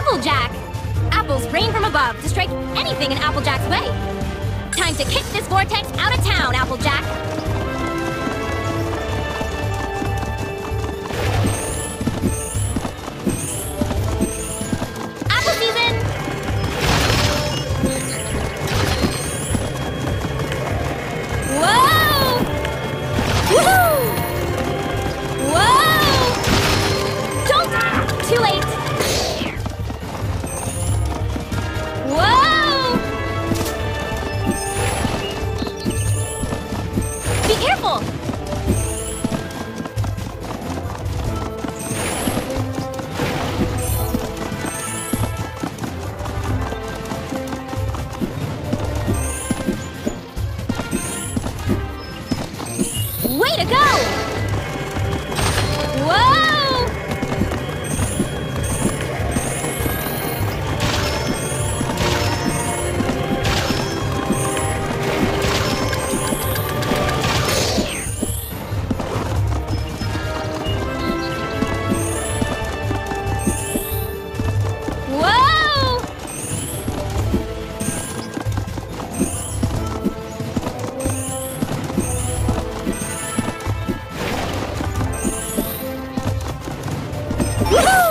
Applejack! Apples rain from above to strike anything in Applejack's way. Time to kick this vortex out of town, Applejack! Apple season! Whoa! Woohoo! Whoa! Don't! Too late! Whoa! Be careful! Way to go! Whoa! Whoa! Woohoo!